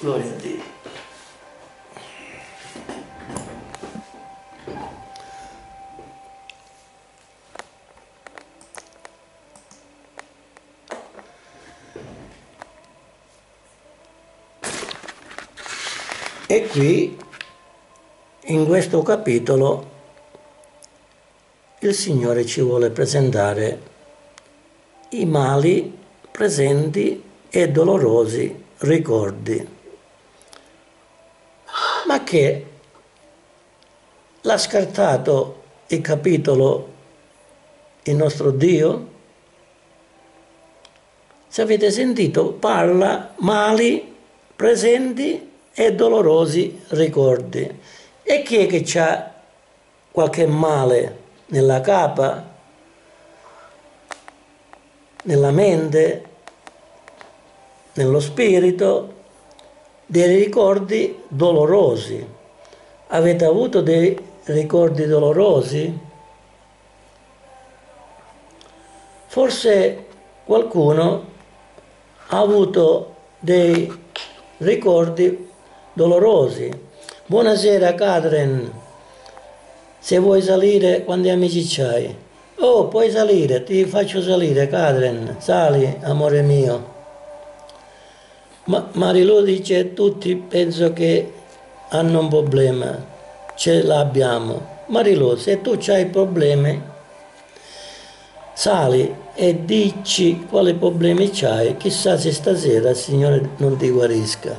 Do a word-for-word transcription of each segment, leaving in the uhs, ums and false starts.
Gloria a Dio. E qui, in questo capitolo, il Signore ci vuole presentare i mali, presenti e dolorosi ricordi. Ma che l'ha scartato il capitolo il nostro Dio? Se avete sentito, parla mali, presenti e dolorosi ricordi. E chi è che ha qualche male nella capa, nella mente, nello spirito? Dei ricordi dolorosi. Avete avuto dei ricordi dolorosi? Forse qualcuno ha avuto dei ricordi dolorosi. Buonasera Catherine, se vuoi salire, quanti amici c'hai? Oh, puoi salire, ti faccio salire Catherine, sali amore mio. Ma Marilu dice tutti penso che hanno un problema, ce l'abbiamo. Marilu, se tu hai problemi, sali e dici quali problemi c'hai, chissà se stasera il Signore non ti guarisca.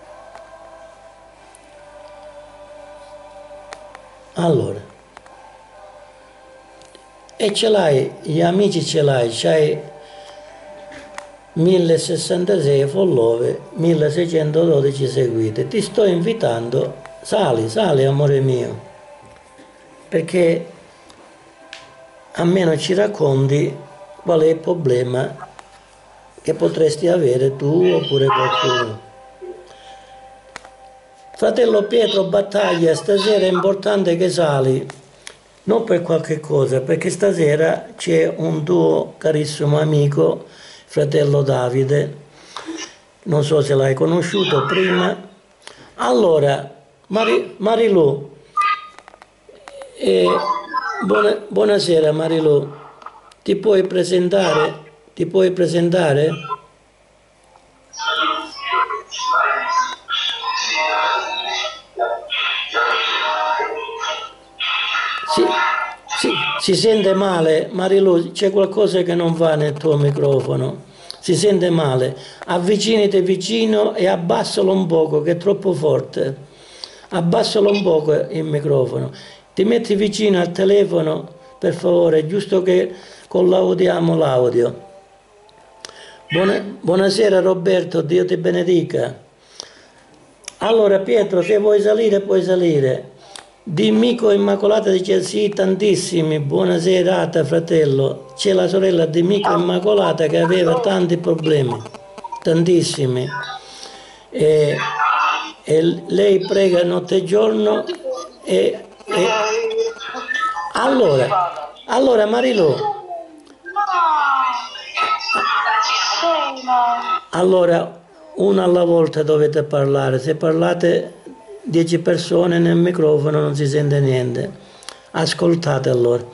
Allora, e ce l'hai, gli amici ce l'hai, c'hai millesessantasei follower, milleseicentododici seguite. Ti sto invitando, sali, sali amore mio, perché almeno ci racconti qual è il problema che potresti avere tu oppure qualcuno. Fratello Pietro Battaglia, stasera è importante che sali, non per qualche cosa, perché stasera c'è un tuo carissimo amico, fratello Davide, non so se l'hai conosciuto prima. Allora, Mari, Marilu, eh, buona, buonasera Marilu, ti puoi presentare? Ti puoi presentare? Sì, sì, si sente male, Marilu, c'è qualcosa che non va nel tuo microfono, si sente male, avvicinati vicino e abbassalo un poco che è troppo forte, abbassalo un poco il microfono, ti metti vicino al telefono per favore, giusto che collaudiamo l'audio. Buona, buonasera Roberto, Dio ti benedica. Allora Pietro, se vuoi salire puoi salire. D'Imico Immacolata dice sì, tantissimi, buona serata fratello. C'è la sorella di Mico Immacolata che aveva tanti problemi, tantissimi. E, e lei prega notte e giorno e, e... Allora, allora Marilu, allora una alla volta dovete parlare, se parlate dieci persone nel microfono non si sente niente, ascoltate allora.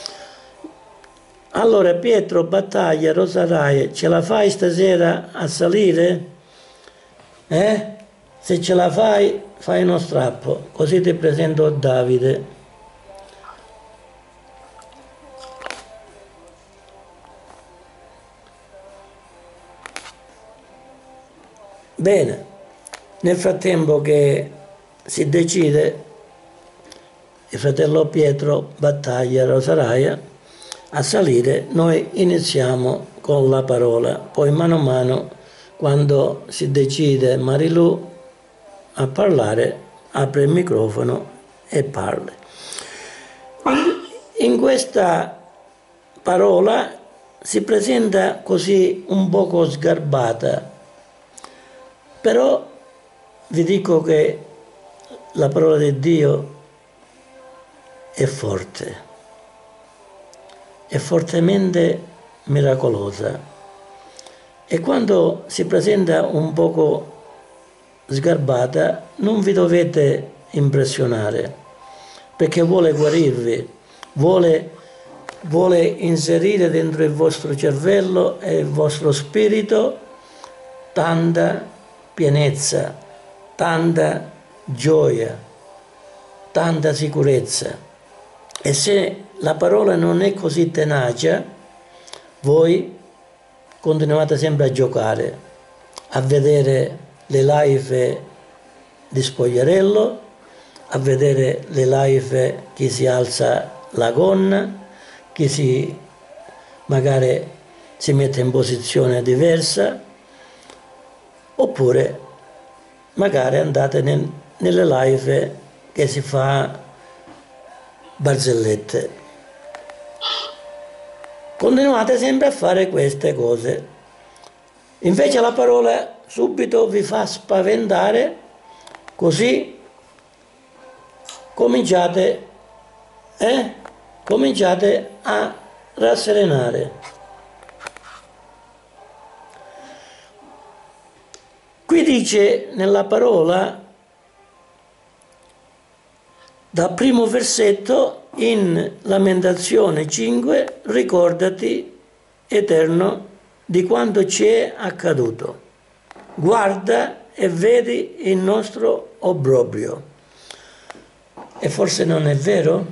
Allora Pietro Battaglia, Rosarai, ce la fai stasera a salire? Eh? Se ce la fai, fai uno strappo, così ti presento a Davide. Bene, nel frattempo che si decide il fratello Pietro Battaglia Rosaraia a salire, noi iniziamo con la parola, poi mano a mano quando si decide Marilu a parlare apre il microfono e parli. In questa parola si presenta così un poco sgarbata, però vi dico che la parola di Dio è forte, è fortemente miracolosa. E quando si presenta un poco sgarbata, non vi dovete impressionare, perché vuole guarirvi, vuole, vuole inserire dentro il vostro cervello e il vostro spirito tanta pienezza, tanta gioia, tanta sicurezza. E se la parola non è così tenace, voi continuate sempre a giocare, a vedere le live di spogliarello, a vedere le live chi si alza la gonna, chi si magari si mette in posizione diversa, oppure magari andate nel, nelle live che si fa barzellette. Continuate sempre a fare queste cose. Invece la parola subito vi fa spaventare, così cominciate, eh? cominciate a rasserenare. Qui dice nella parola, dal primo versetto, in Lamentazione cinque, ricordati, Eterno, di quanto ci è accaduto. Guarda e vedi il nostro obbrobrio. E forse non è vero?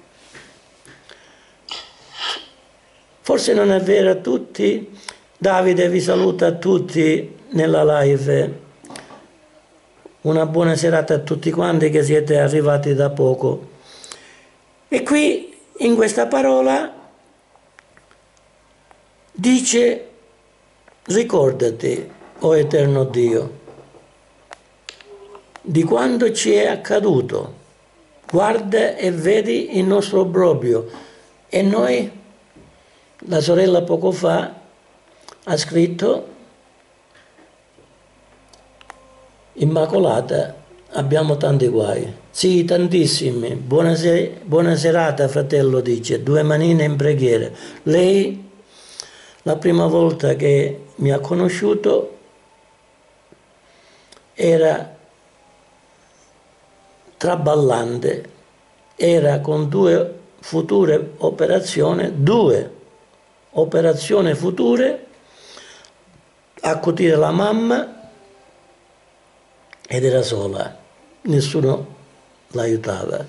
Forse non è vero a tutti? Davide vi saluta a tutti nella live. Una buona serata a tutti quanti che siete arrivati da poco. E qui, in questa parola, dice: ricordati, o Eterno Dio, di quanto ci è accaduto. Guarda e vedi il nostro obbrobrio. E noi, la sorella poco fa ha scritto: Immacolata, abbiamo tanti guai. Sì, tantissimi. Buona, se buona serata, fratello, dice, due manine in preghiera. Lei, la prima volta che mi ha conosciuto, era traballante, era con due future operazioni, due operazioni future, accudire la mamma, ed era sola, nessuno l'aiutava.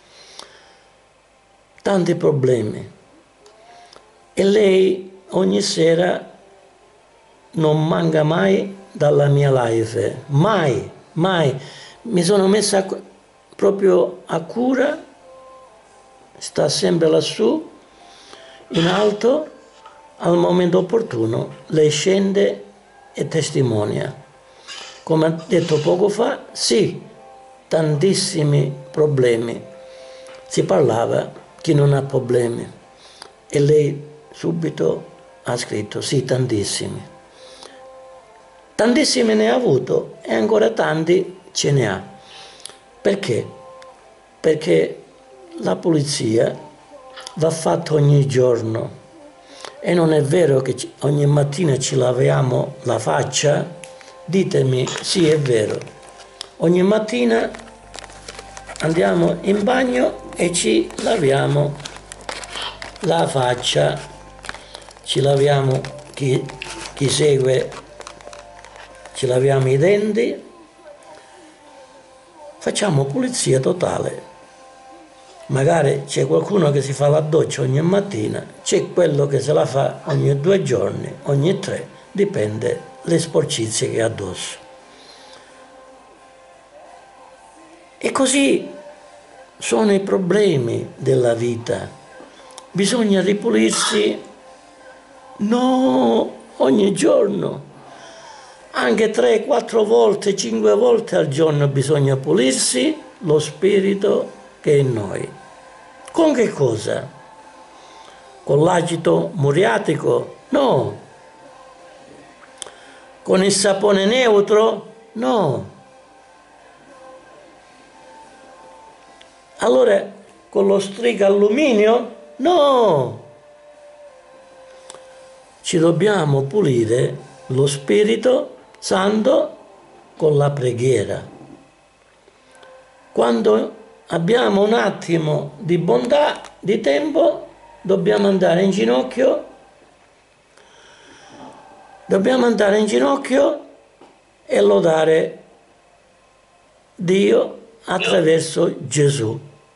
Tanti problemi. E lei ogni sera non manca mai dalla mia live, mai, mai. Mi sono messa proprio a cura, sta sempre lassù, in alto, al momento opportuno, lei scende e testimonia. Come ha detto poco fa, sì, tantissimi problemi. Si parlava chi non ha problemi. E lei subito ha scritto, sì, tantissimi. Tantissimi ne ha avuto e ancora tanti ce ne ha. Perché? Perché la pulizia va fatta ogni giorno. E non è vero che ogni mattina ci laviamo la faccia. Ditemi, sì, è vero. Ogni mattina andiamo in bagno e ci laviamo la faccia. Ci laviamo, chi, chi segue, ci laviamo i denti. Facciamo pulizia totale. Magari c'è qualcuno che si fa la doccia ogni mattina, c'è quello che se la fa ogni due giorni, ogni tre, dipende le sporcizie che ha addosso. E così sono i problemi della vita. Bisogna ripulirsi, no, ogni giorno. Anche tre, quattro volte, cinque volte al giorno bisogna pulirsi lo spirito che è in noi. Con che cosa? Con l'agito muriatico? No. Con il sapone neutro? No. Allora, con lo striga alluminio? No. Ci dobbiamo pulire lo Spirito Santo con la preghiera. Quando abbiamo un attimo di bontà, di tempo, dobbiamo andare in ginocchio, dobbiamo andare in ginocchio e lodare Dio attraverso Gesù.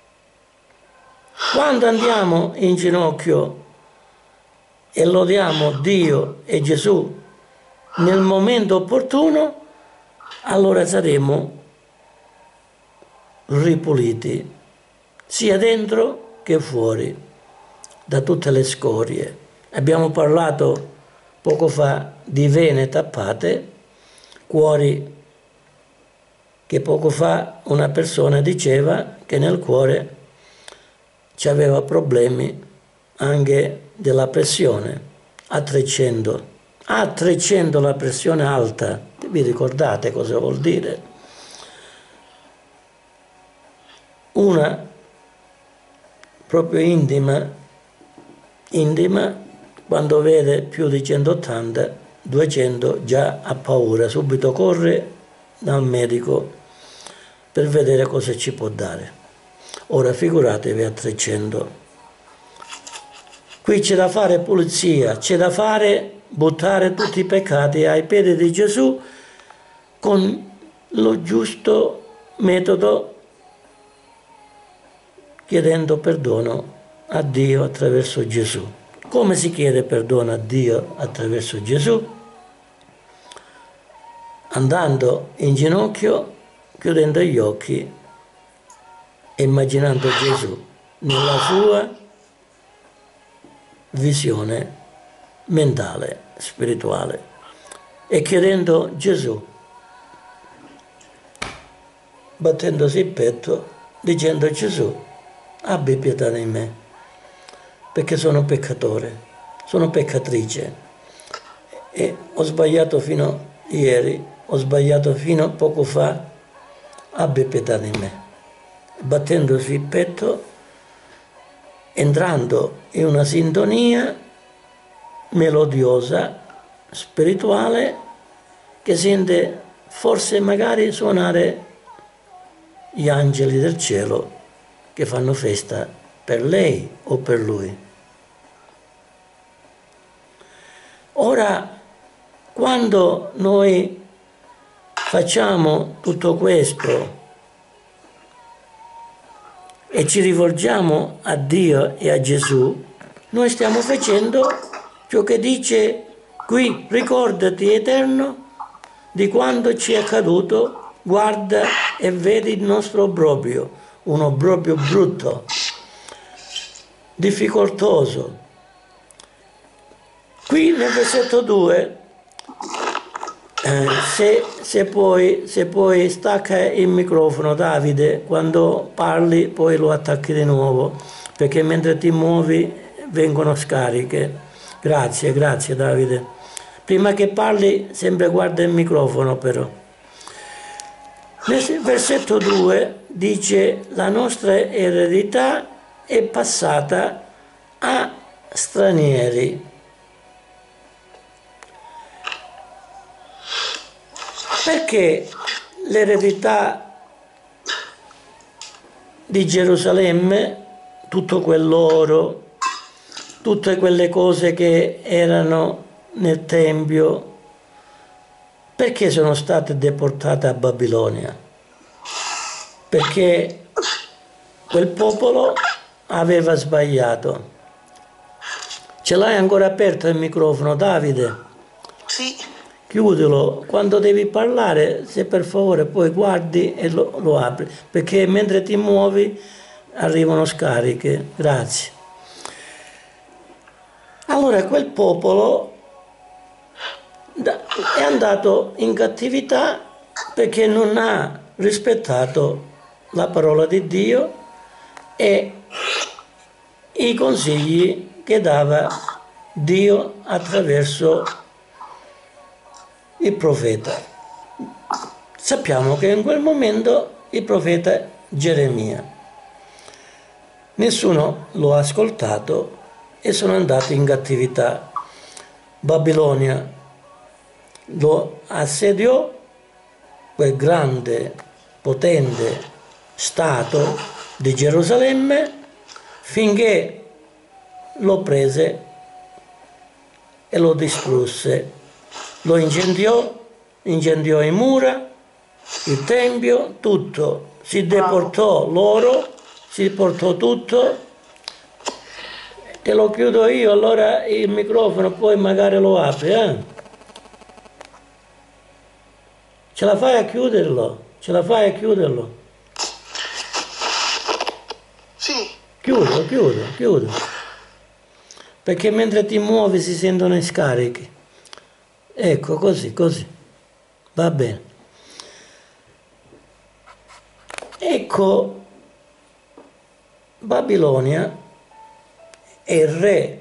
Quando andiamo in ginocchio e lodiamo Dio e Gesù nel momento opportuno, allora saremo ripuliti, sia dentro che fuori, da tutte le scorie. Abbiamo parlato poco fa di vene tappate, cuori che poco fa una persona diceva che nel cuore c'aveva problemi anche della pressione a trecento. A trecento la pressione alta, vi ricordate cosa vuol dire? Una proprio intima, intima, quando vede più di centottanta, duecento già ha paura, subito corre dal medico per vedere cosa ci può dare. Ora figuratevi a trecento. Qui c'è da fare pulizia, c'è da fare buttare tutti i peccati ai piedi di Gesù con lo giusto metodo, chiedendo perdono a Dio attraverso Gesù. Come si chiede perdono a Dio attraverso Gesù? Andando in ginocchio, chiudendo gli occhi e immaginando Gesù nella sua visione mentale, spirituale, e chiedendo Gesù, battendosi il petto, dicendo: Gesù, abbi pietà di me, perché sono peccatore, sono peccatrice e ho sbagliato fino a ieri, ho sbagliato fino a poco fa, abbi pietà di me. Battendosi il petto, entrando in una sintonia melodiosa, spirituale, che sente forse magari suonare gli angeli del cielo che fanno festa per lei o per lui. Ora, quando noi facciamo tutto questo e ci rivolgiamo a Dio e a Gesù, noi stiamo facendo ciò che dice qui: ricordati, Eterno, di quanto ci è accaduto, guarda e vedi il nostro obbrobrio, un obbrobrio brutto, difficoltoso. Qui nel versetto due, eh, se, se, poi, se poi stacca il microfono, Davide, quando parli poi lo attacchi di nuovo, perché mentre ti muovi vengono scariche. Grazie, grazie Davide. Prima che parli sempre guarda il microfono però. Nel versetto due dice: la nostra eredità è passata a stranieri. Perché l'eredità di Gerusalemme, tutto quell'oro, tutte quelle cose che erano nel Tempio, perché sono state deportate a Babilonia? Perché quel popolo aveva sbagliato. Ce l'hai ancora aperto il microfono, Davide? Sì. Chiudilo, quando devi parlare, se per favore poi guardi e lo, lo apri, perché mentre ti muovi arrivano scariche. Grazie. Allora quel popolo è andato in cattività perché non ha rispettato la parola di Dio e i consigli che dava Dio attraverso il profeta. Sappiamo che in quel momento il profeta Geremia, nessuno lo ha ascoltato e sono andati in cattività. Babilonia lo assediò quel grande, potente Stato di Gerusalemme, finché lo prese e lo distrusse, lo incendiò, incendiò le mura, il tempio, tutto, si deportò l'oro, si portò tutto. Te lo chiudo io, allora il microfono poi magari lo apri, eh? Ce la fai a chiuderlo? Ce la fai a chiuderlo? Sì. Chiudo, chiudo, chiudo. Perché mentre ti muovi si sentono i scarichi. Ecco, così, così. Va bene. Ecco, Babilonia e il re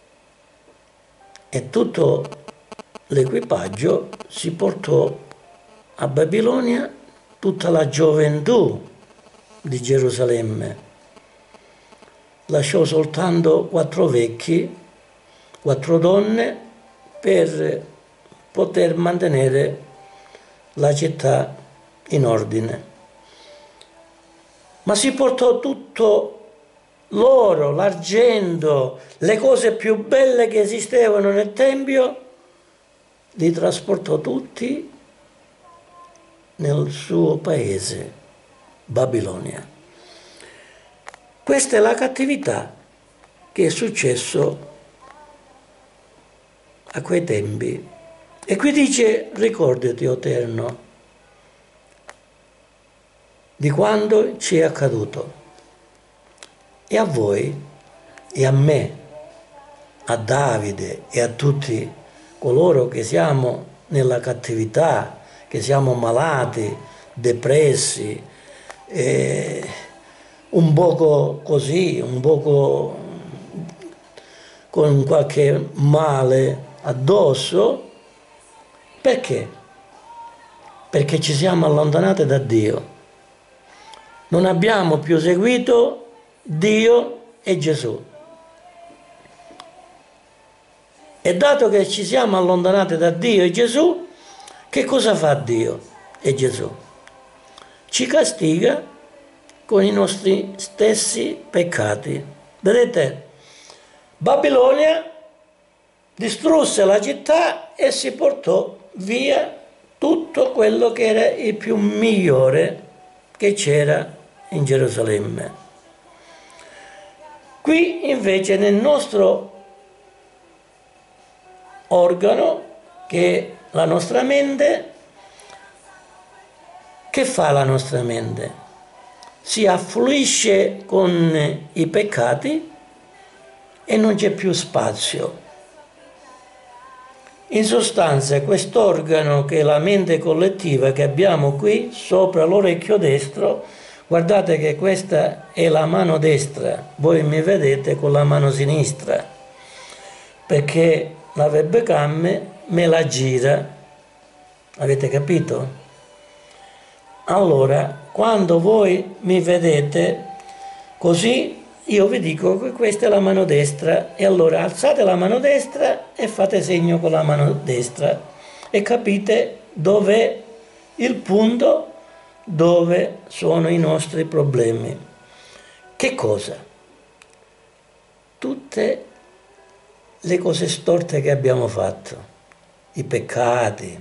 e tutto l'equipaggio si portò a Babilonia tutta la gioventù di Gerusalemme. Lasciò soltanto quattro vecchi, quattro donne per poter mantenere la città in ordine. Ma si portò tutto l'oro, l'argento, le cose più belle che esistevano nel Tempio, li trasportò tutti nel suo paese, Babilonia. Questa è la cattività che è successo a quei tempi. E qui dice, ricordati, o Eterno, di quando ci è accaduto. E a voi, e a me, a Davide e a tutti coloro che siamo nella cattività, che siamo malati, depressi, eh, un poco così, un poco con qualche male addosso. Perché? Perché ci siamo allontanati da Dio. Non abbiamo più seguito Dio e Gesù. E dato che ci siamo allontanati da Dio e Gesù, che cosa fa Dio e Gesù? Ci castiga con i nostri stessi peccati. Vedete? Babilonia distrusse la città e si portò via tutto quello che era il più migliore che c'era in Gerusalemme. Qui invece nel nostro organo, che è la nostra mente, che fa la nostra mente? Si affluisce con i peccati e non c'è più spazio. In sostanza quest'organo che è la mente collettiva che abbiamo qui sopra l'orecchio destro, guardate che questa è la mano destra, voi mi vedete con la mano sinistra, perché la webcam me la gira, avete capito? Allora, quando voi mi vedete così, io vi dico che questa è la mano destra, e allora alzate la mano destra e fate segno con la mano destra e capite dov'è il punto dove sono i nostri problemi. Che cosa? Tutte le cose storte che abbiamo fatto, i peccati,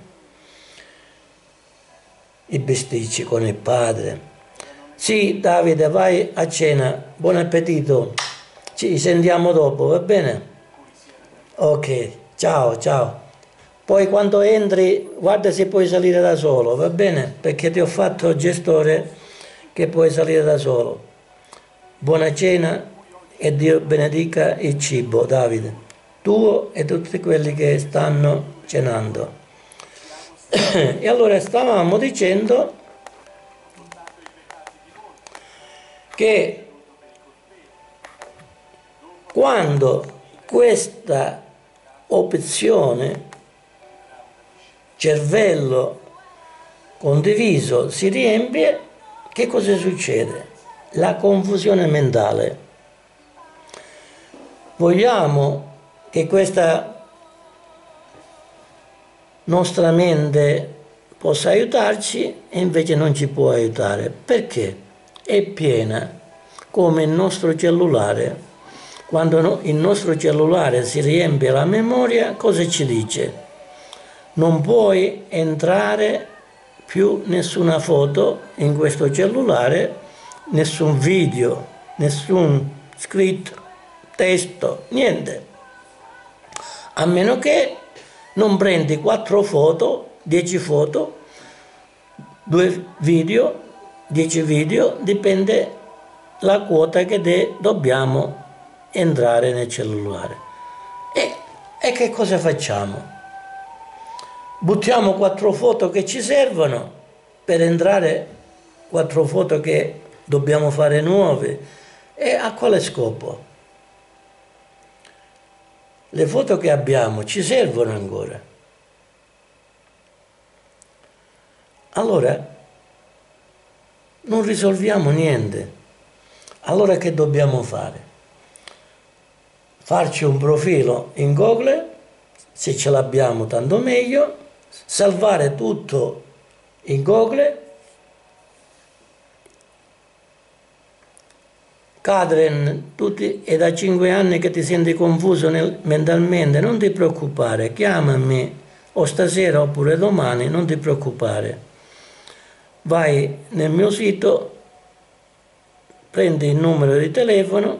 i bisticci con il padre. Sì, Davide, vai a cena, buon appetito, ci sentiamo dopo, va bene? Ok, ciao, ciao. Poi quando entri, guarda se puoi salire da solo, va bene? Perché ti ho fatto gestore che puoi salire da solo. Buona cena e Dio benedica il cibo, Davide, tuo e tutti quelli che stanno cenando. E allora stavamo dicendo che quando questa opzione cervello condiviso si riempie, che cosa succede? La confusione mentale. Vogliamo che questa nostra mente possa aiutarci e invece non ci può aiutare. Perché? È piena, come il nostro cellulare. Quando il nostro cellulare si riempie la memoria, cosa ci dice? Non puoi entrare più nessuna foto in questo cellulare, nessun video, nessun scritto, testo, niente. A meno che non prendi quattro foto, dieci foto, due video, dieci video, dipende la quota che de dobbiamo entrare nel cellulare. E, e che cosa facciamo? Buttiamo quattro foto che ci servono per entrare, quattro foto che dobbiamo fare nuove. E a quale scopo? Le foto che abbiamo ci servono ancora. Allora non risolviamo niente. Allora che dobbiamo fare? Farci un profilo in Google, se ce l'abbiamo tanto meglio, salvare tutto in Google, Cadren, tutti, è da cinque anni che ti senti confuso nel, mentalmente, non ti preoccupare, chiamami o stasera oppure domani, non ti preoccupare. Vai nel mio sito, prendi il numero di telefono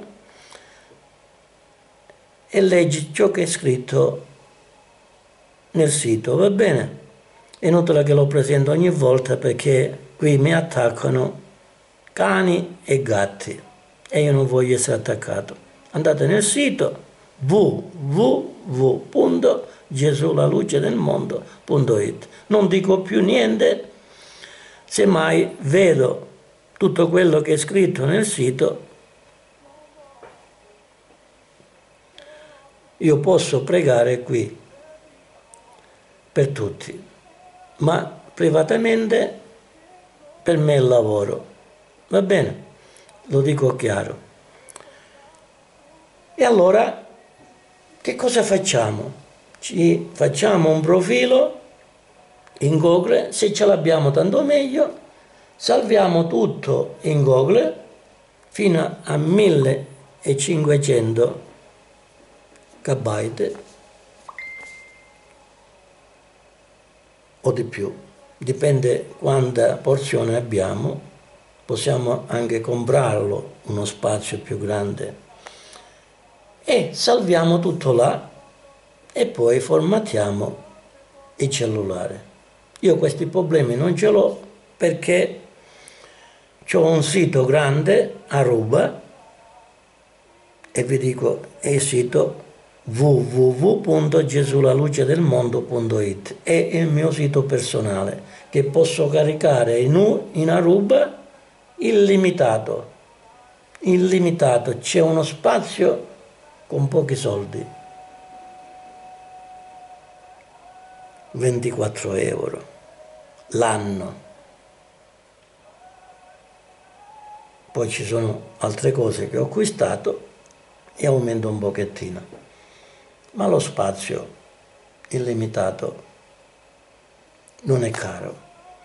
e leggi ciò che è scritto nel sito, va bene? È inutile che lo presento ogni volta perché qui mi attaccano cani e gatti e io non voglio essere attaccato. Andate nel sito w w w punto gesulalucedelmondo punto it. Non dico più niente, semmai vedo tutto quello che è scritto nel sito, io posso pregare qui per tutti, ma privatamente per me è il lavoro, va bene? Lo dico chiaro. E allora che cosa facciamo? Ci facciamo un profilo in Google, se ce l'abbiamo tanto meglio, salviamo tutto in Google fino a millecinquecento kbyte o di più, dipende quanta porzione abbiamo, possiamo anche comprarlo uno spazio più grande e salviamo tutto là e poi formattiamo il cellulare. Io questi problemi non ce l'ho perché ho un sito grande a Ruba e vi dico è il sito w w w punto gesulalucedelmondo punto it, è il mio sito personale che posso caricare in, in Aruba illimitato, illimitato, c'è uno spazio con pochi soldi, ventiquattro euro l'anno. Poi ci sono altre cose che ho acquistato e aumento un pochettino, ma lo spazio illimitato non è caro.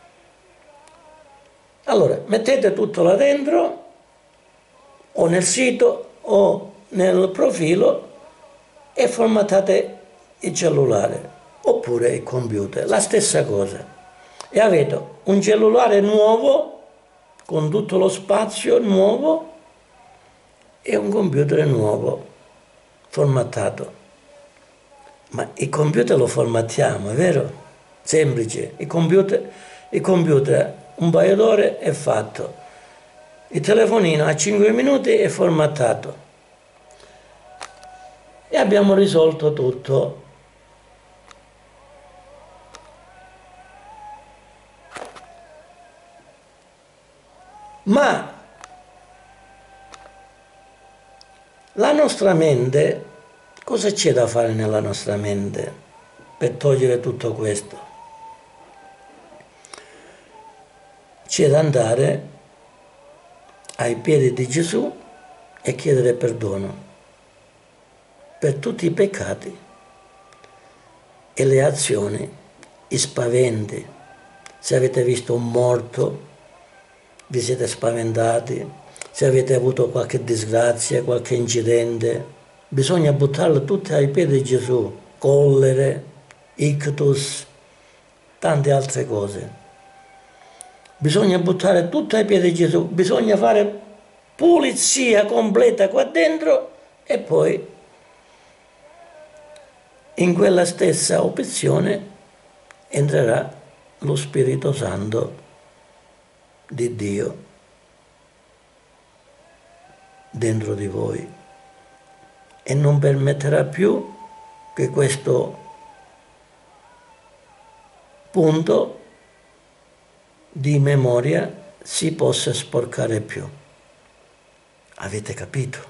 Allora, mettete tutto là dentro, o nel sito o nel profilo, e formattate il cellulare, oppure il computer, la stessa cosa. E avete un cellulare nuovo, con tutto lo spazio nuovo, e un computer nuovo, formattato. Ma il computer lo formattiamo, è vero? Semplice. Il computer, il computer un paio d'ore è fatto. Il telefonino a cinque minuti è formattato. E abbiamo risolto tutto. Ma la nostra mente, cosa c'è da fare nella nostra mente per togliere tutto questo? C'è da andare ai piedi di Gesù e chiedere perdono per tutti i peccati e le azioni, i spaventi, se avete visto un morto, vi siete spaventati, se avete avuto qualche disgrazia, qualche incidente, bisogna buttarlo tutte ai piedi di Gesù, collere, ictus, tante altre cose. Bisogna buttare tutto ai piedi di Gesù, bisogna fare pulizia completa qua dentro e poi in quella stessa opzione entrerà lo Spirito Santo di Dio dentro di voi e non permetterà più che questo punto di memoria si possa sporcare più. Avete capito?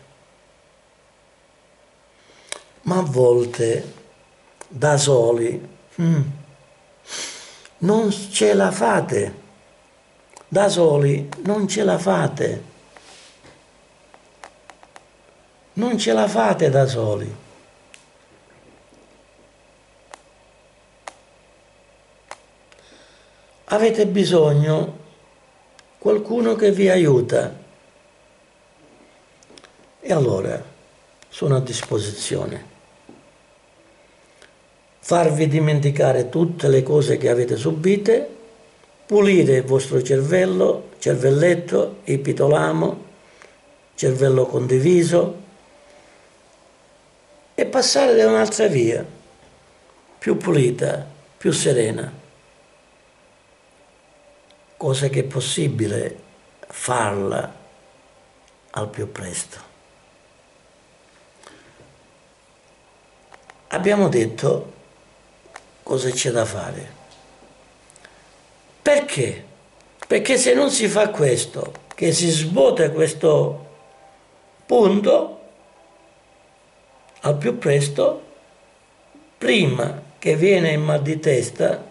Ma a volte da soli hmm, non ce la fate, da soli non ce la fate, non ce la fate da soli. Avete bisogno qualcuno che vi aiuta e allora sono a disposizione. Farvi dimenticare tutte le cose che avete subite, pulire il vostro cervello, cervelletto, ipitolamo, cervello condiviso e passare da un'altra via, più pulita, più serena. Cosa che è possibile farla al più presto. Abbiamo detto cosa c'è da fare. Perché? Perché se non si fa questo, che si svuota questo punto al più presto, prima che viene il mal di testa,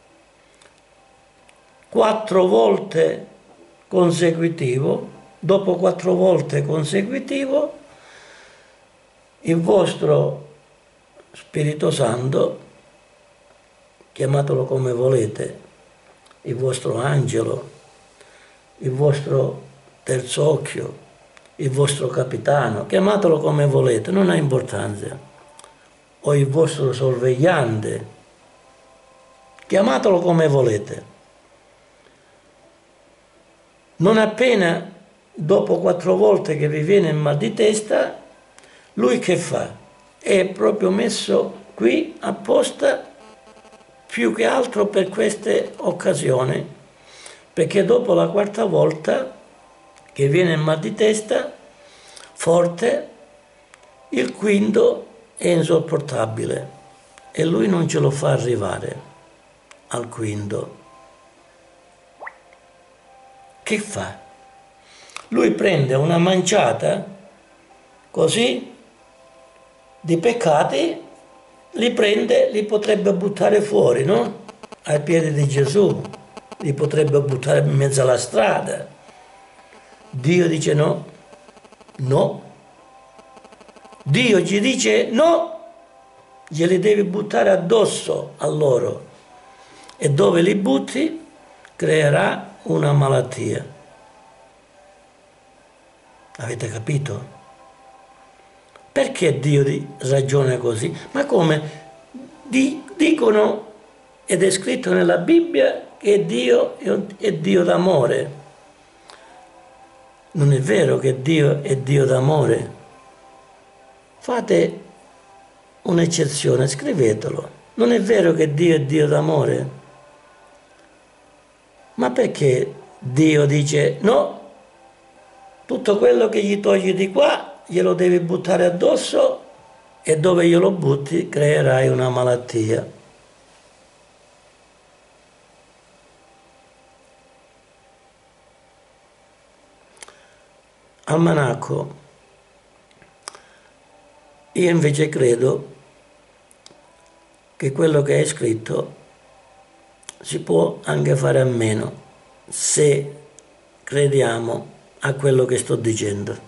quattro volte consecutivo, dopo quattro volte consecutivo, il vostro Spirito Santo, chiamatelo come volete, il vostro angelo, il vostro terzo occhio, il vostro capitano, chiamatelo come volete, non ha importanza, o il vostro sorvegliante, chiamatelo come volete. Non appena dopo quattro volte che vi viene il mal di testa, lui che fa? È proprio messo qui apposta più che altro per queste occasioni, perché dopo la quarta volta che viene il mal di testa forte, il quinto è insopportabile e lui non ce lo fa arrivare al quinto. Che fa? Lui prende una manciata così di peccati, li prende, li potrebbe buttare fuori, no? Ai piedi di Gesù, li potrebbe buttare in mezzo alla strada. Dio dice no, no. Dio gli dice no, glieli devi buttare addosso a loro. E dove li butti creerà una malattia. Avete capito? Perché Dio ragiona così? Ma come? Dicono, ed è scritto nella Bibbia, che Dio è Dio d'amore. Non è vero che Dio è Dio d'amore. Fate un'eccezione, scrivetelo. Non è vero che Dio è Dio d'amore? Ma perché Dio dice no? Tutto quello che gli togli di qua glielo devi buttare addosso e dove glielo butti creerai una malattia. Almanacco. Io invece credo che quello che è scritto si può anche fare a meno se crediamo a quello che sto dicendo.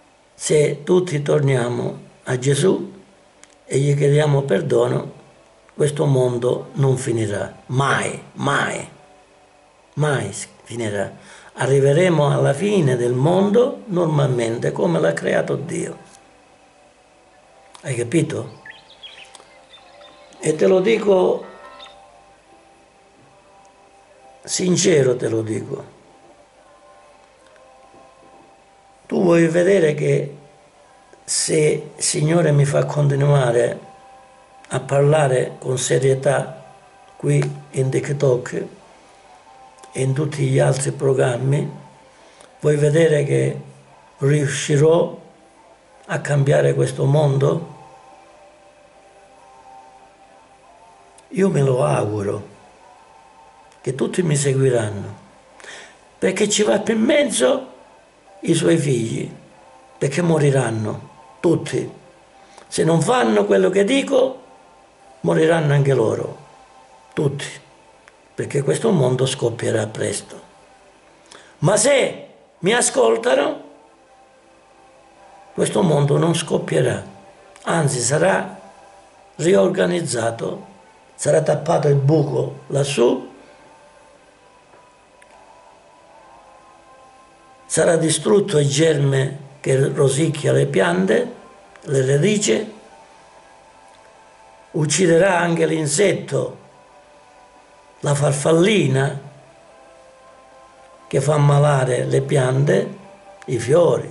Se tutti torniamo a Gesù e gli chiediamo perdono, questo mondo non finirà, mai, mai, mai finirà. Arriveremo alla fine del mondo normalmente come l'ha creato Dio. Hai capito? E te lo dico sincero, te lo dico. Tu vuoi vedere che se il Signore mi fa continuare a parlare con serietà qui in TikTok e in tutti gli altri programmi, vuoi vedere che riuscirò a cambiare questo mondo? Io me lo auguro, che tutti mi seguiranno, perché ci va per mezzo i suoi figli, perché moriranno tutti. Se non fanno quello che dico, moriranno anche loro, tutti, perché questo mondo scoppierà presto. Ma se mi ascoltano, questo mondo non scoppierà, anzi sarà riorganizzato, sarà tappato il buco lassù, sarà distrutto il germe che rosicchia le piante, le radici, ucciderà anche l'insetto, la farfallina che fa ammalare le piante, i fiori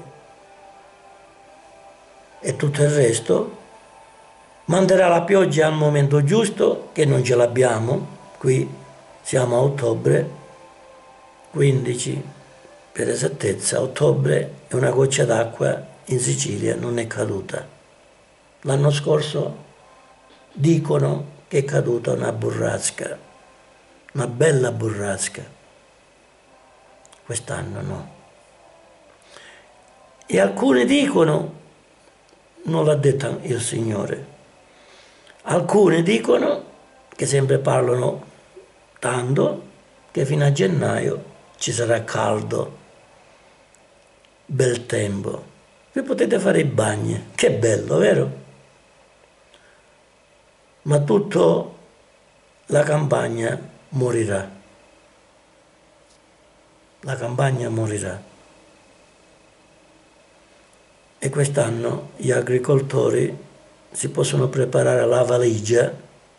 e tutto il resto. Manderà la pioggia al momento giusto, che non ce l'abbiamo, qui siamo a ottobre, quindici per esattezza, ottobre, e una goccia d'acqua in Sicilia non è caduta. L'anno scorso dicono che è caduta una burrasca, una bella burrasca, quest'anno no. E alcuni dicono, non l'ha detto il Signore, alcuni dicono, che sempre parlano tanto, che fino a gennaio ci sarà caldo, bel tempo, vi potete fare i bagni, che bello, vero? Ma tutta la campagna morirà, la campagna morirà. E quest'anno gli agricoltori si possono preparare la valigia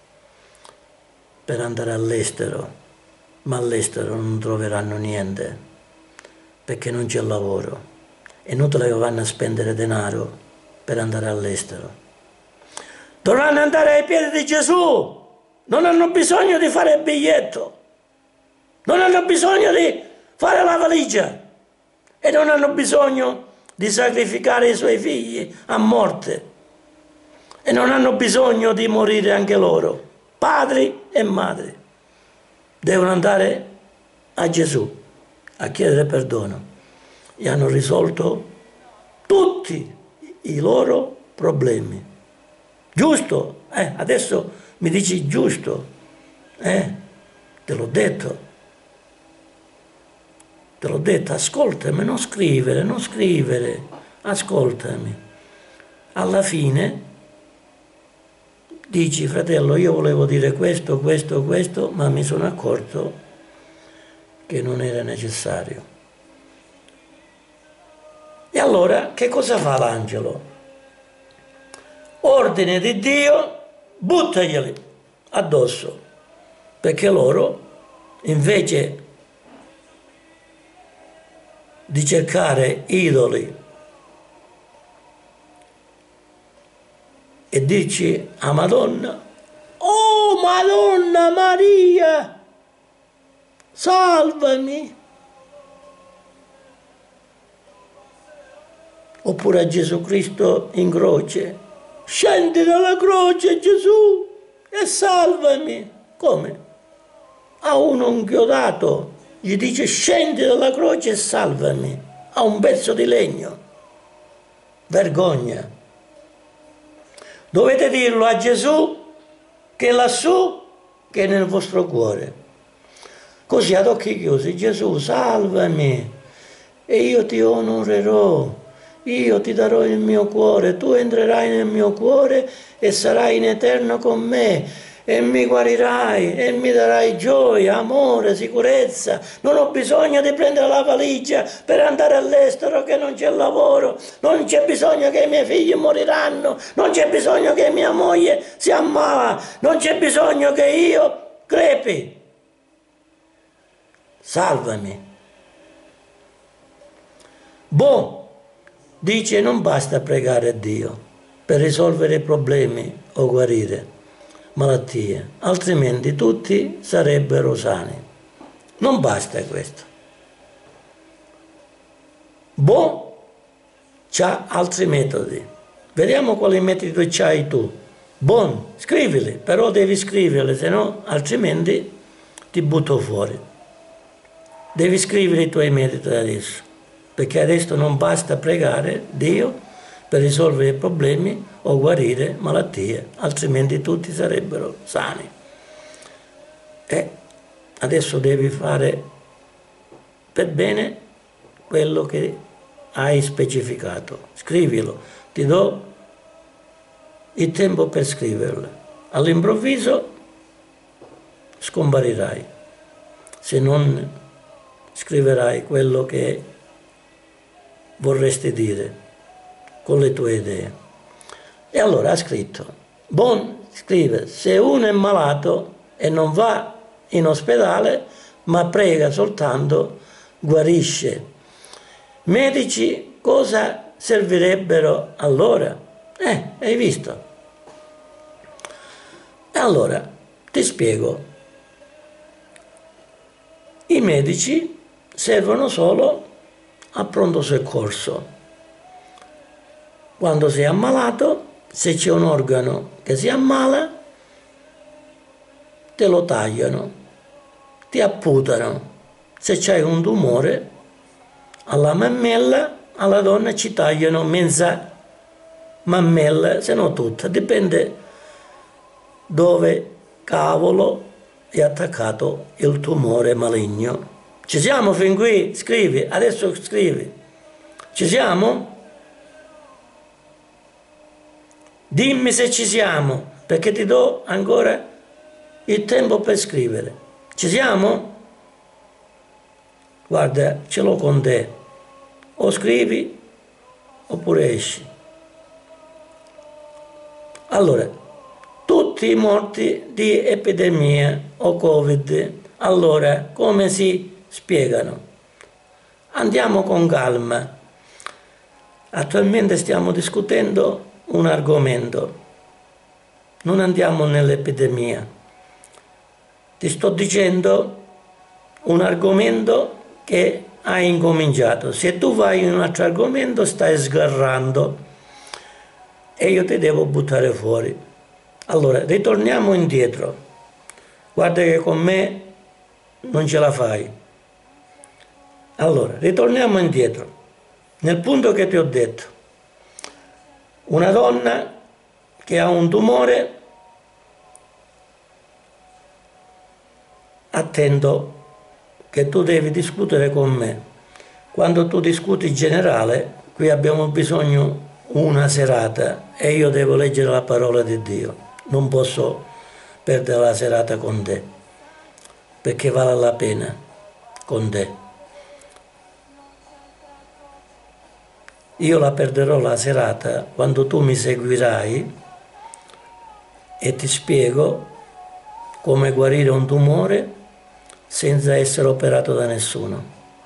per andare all'estero, ma all'estero non troveranno niente, perché non c'è lavoro. È inutile che vanno a spendere denaro per andare all'estero. Dovranno andare ai piedi di Gesù, non hanno bisogno di fare il biglietto, non hanno bisogno di fare la valigia e non hanno bisogno di sacrificare i suoi figli a morte e non hanno bisogno di morire anche loro, padri e madri. Devono andare a Gesù a chiedere perdono e hanno risolto tutti i loro problemi. Giusto? Eh, adesso mi dici giusto? Eh, te l'ho detto. Te l'ho detto, ascoltami, non scrivere, non scrivere, ascoltami. Alla fine dici, fratello, io volevo dire questo, questo, questo, ma mi sono accorto che non era necessario. E allora, che cosa fa l'angelo? Ordine di Dio, buttaglieli addosso, perché loro, invece di cercare idoli e dirci a Madonna, oh Madonna Maria, salvami, oppure a Gesù Cristo in croce, scendi dalla croce Gesù e salvami. Come? A uno inchiodato gli dice scendi dalla croce e salvami, a un pezzo di legno. Vergogna. Dovete dirlo a Gesù che è lassù, che è nel vostro cuore. Così ad occhi chiusi, Gesù salvami e io ti onorerò, io ti darò il mio cuore, tu entrerai nel mio cuore e sarai in eterno con me e mi guarirai e mi darai gioia, amore, sicurezza. Non ho bisogno di prendere la valigia per andare all'estero che non c'è lavoro, non c'è bisogno che i miei figli moriranno, non c'è bisogno che mia moglie si ammala, non c'è bisogno che io crepi. Salvami. Boh, dice non basta pregare Dio per risolvere problemi o guarire malattie, altrimenti tutti sarebbero sani. Non basta questo. Boh, c'ha altri metodi. Vediamo quali metodi c'hai tu. Buon, scrivili, però devi scriverli, se no altrimenti ti butto fuori. Devi scrivere i tuoi metodi adesso, perché adesso non basta pregare Dio per risolvere problemi o guarire malattie, altrimenti tutti sarebbero sani. E adesso devi fare per bene quello che hai specificato. Scrivilo, ti do il tempo per scriverlo. All'improvviso scomparirai se non scriverai quello che vorresti dire con le tue idee. E allora ha scritto, Bon scrive, se uno è malato e non va in ospedale, ma prega soltanto, guarisce. Medici cosa servirebbero allora? Eh, hai visto? E allora, ti spiego. I medici servono solo a pronto soccorso. Quando sei ammalato, se c'è un organo che si ammala, te lo tagliano, ti amputano. Se c'hai un tumore, alla mammella, alla donna ci tagliano mezza mammella, se no tutta, dipende dove cavolo è attaccato il tumore maligno. Ci siamo fin qui? Scrivi, adesso scrivi. Ci siamo? Dimmi se ci siamo, perché ti do ancora il tempo per scrivere. Ci siamo? Guarda, ce l'ho con te. O scrivi oppure esci. Allora, tutti i morti di epidemia o Covid, allora come si spiegano? Andiamo con calma. Attualmente stiamo discutendo un argomento, non andiamo nell'epidemia. Ti sto dicendo un argomento che hai incominciato. Se tu vai in un altro argomento stai sgarrando e io ti devo buttare fuori. Allora, ritorniamo indietro. Guarda che con me non ce la fai. Allora, ritorniamo indietro. Nel punto che ti ho detto, una donna che ha un tumore, attento che tu devi discutere con me. Quando tu discuti generale, qui abbiamo bisogno una serata e io devo leggere la parola di Dio. Non posso perdere la serata con te, perché vale la pena con te. Io la perderò la serata quando tu mi seguirai e ti spiego come guarire un tumore senza essere operato da nessuno.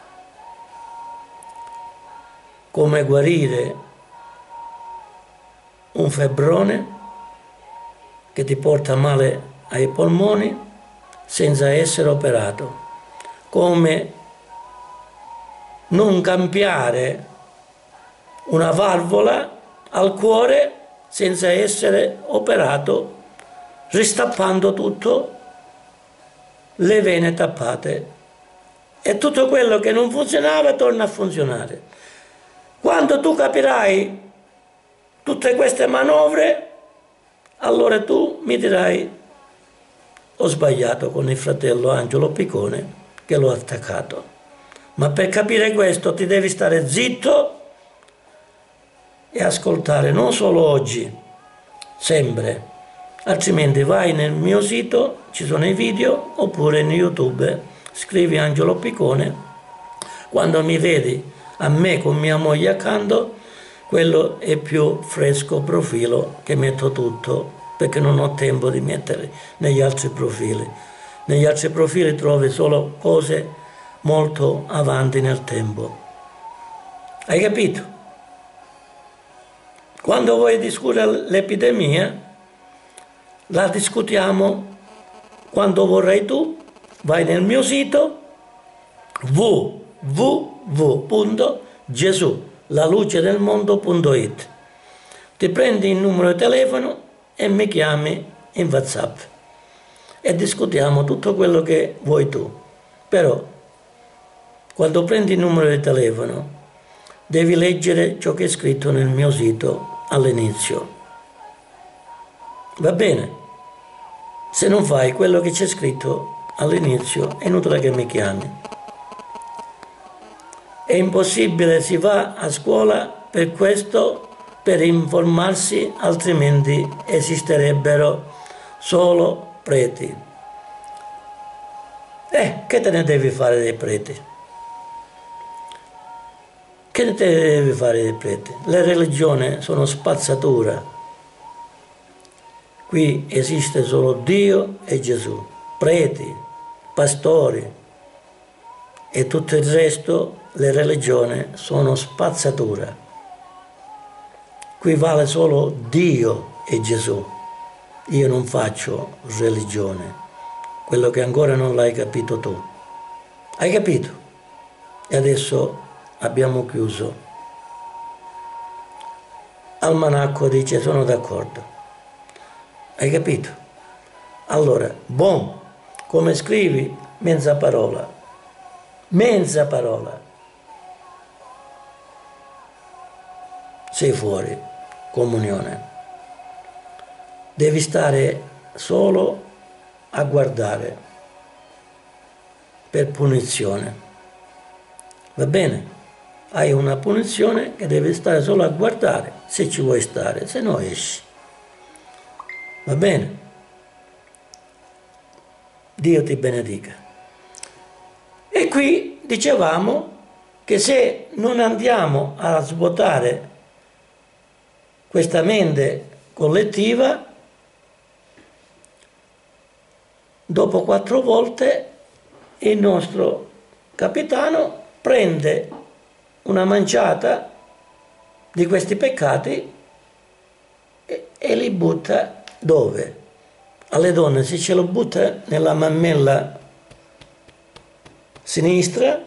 Come guarire un febbrone che ti porta male ai polmoni senza essere operato. Come non cambiare una valvola al cuore senza essere operato, ristappando tutto, le vene tappate. E tutto quello che non funzionava torna a funzionare. Quando tu capirai tutte queste manovre, allora tu mi dirai ho sbagliato con il fratello Angelo Piccone che l'ho attaccato. Ma per capire questo ti devi stare zitto e ascoltare non solo oggi, sempre, Altrimenti vai nel mio sito, ci sono i video, oppure in YouTube, scrivi Angelo Piccone. Quando mi vedi a me con mia moglie accanto, quello è più fresco profilo che metto tutto, perché non ho tempo di mettere negli altri profili. Negli altri profili trovi solo cose molto avanti nel tempo. Hai capito? Quando vuoi discutere l'epidemia, la discutiamo quando vorrai tu, vai nel mio sito w w w punto gesù la luce del mondo punto it, ti prendi il numero di telefono e mi chiami in WhatsApp e discutiamo tutto quello che vuoi tu. Però quando prendi il numero di telefono devi leggere ciò che è scritto nel mio sito all'inizio. Va bene? Se non fai quello che c'è scritto all'inizio è inutile che mi chiami. È impossibile, si va a scuola per questo, per informarsi, altrimenti esisterebbero solo preti. Eh, che te ne devi fare dei preti? Che te ne devi fare dei preti? Le religioni sono spazzatura. Qui esiste solo Dio e Gesù, preti, pastori e tutto il resto, le religioni sono spazzatura. Qui vale solo Dio e Gesù. Io non faccio religione, quello che ancora non l'hai capito tu. Hai capito? E adesso abbiamo chiuso. Almanacco dice sono d'accordo. Hai capito? Allora, bon, come scrivi, mezza parola. Mezza parola. Sei fuori, comunione. Devi stare solo a guardare, per punizione. Va bene? Hai una punizione che devi stare solo a guardare, se ci vuoi stare, se no esci. Va bene? Dio ti benedica. E qui dicevamo che se non andiamo a svuotare questa mente collettiva, dopo quattro volte il nostro capitano prende una manciata di questi peccati e, e li butta dove? Alle donne, se ce lo butta nella mammella sinistra,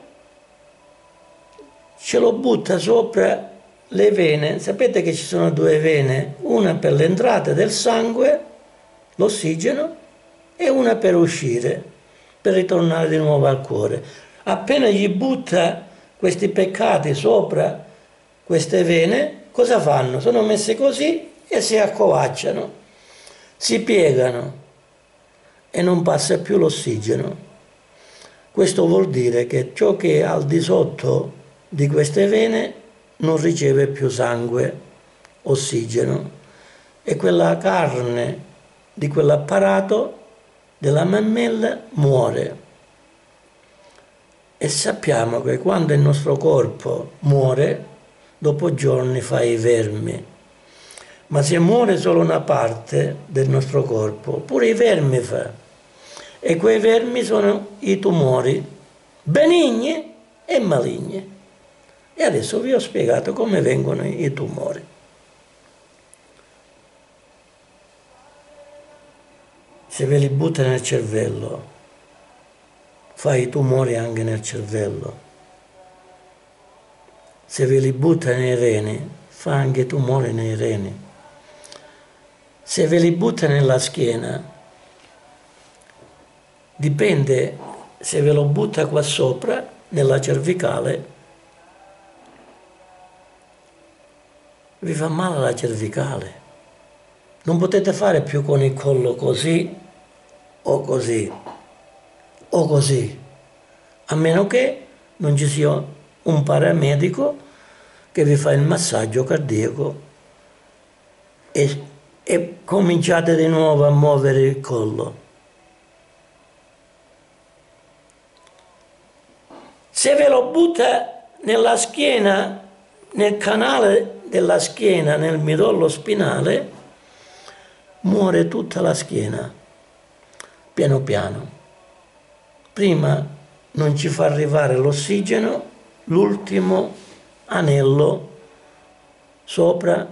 ce lo butta sopra le vene. Sapete che ci sono due vene, una per l'entrata del sangue, l'ossigeno, e una per uscire, per ritornare di nuovo al cuore. Appena gli butta questi peccati sopra queste vene, cosa fanno? Sono messe così e si accovacciano, si piegano e non passa più l'ossigeno. Questo vuol dire che ciò che è al di sotto di queste vene non riceve più sangue, ossigeno, e quella carne di quell'apparato della mammella muore. E sappiamo che quando il nostro corpo muore, dopo giorni fa i vermi. Ma se muore solo una parte del nostro corpo, pure i vermi fa. E quei vermi sono i tumori, benigni e maligni. E adesso vi ho spiegato come vengono i tumori. Se ve li butta nel cervello, fa i tumori anche nel cervello. Se ve li butta nei reni, fa anche tumori nei reni. Se ve li butta nella schiena, dipende se ve lo butta qua sopra, nella cervicale, vi fa male la cervicale. Non potete fare più con il collo così o così o così, a meno che non ci sia un paramedico che vi fa il massaggio cardiaco e e cominciate di nuovo a muovere il collo. Se ve lo butta nella schiena, nel canale della schiena, nel midollo spinale, muore tutta la schiena, piano piano. Prima non ci fa arrivare l'ossigeno, l'ultimo anello sopra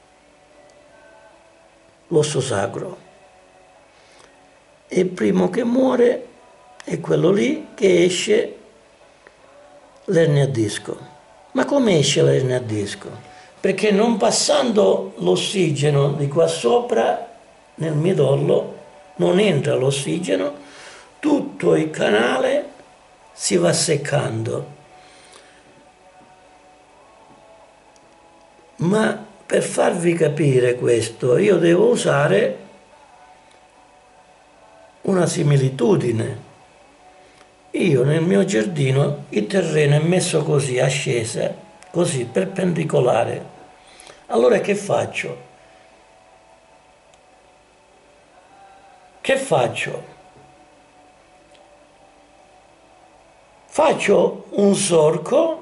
l'osso sacro. E il primo che muore è quello lì che esce l'ernia a disco. Ma come esce l'ernia a disco? Perché non passando l'ossigeno di qua sopra nel midollo, non entra l'ossigeno, tutto il canale si va seccando. Ma per farvi capire questo io devo usare una similitudine. Io nel mio giardino il terreno è messo così, ascesa, così, perpendicolare. Allora che faccio? Che faccio? Faccio un solco